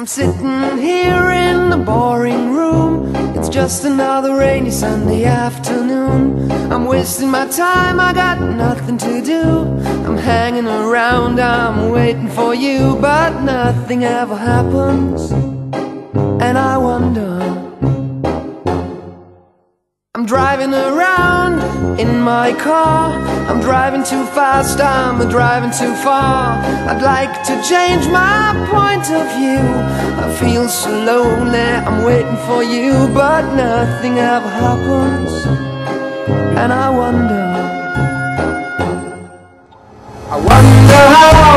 I'm sitting here in the boring room. It's just another rainy Sunday afternoon. I'm wasting my time, I got nothing to do. I'm hanging around, I'm waiting for you, but nothing ever happens. And I wonder, I'm driving around in my car. I'm driving too fast, I'm driving too far. I'd like to change my point of view. I feel so lonely, I'm waiting for you, but nothing ever happens. And I wonder how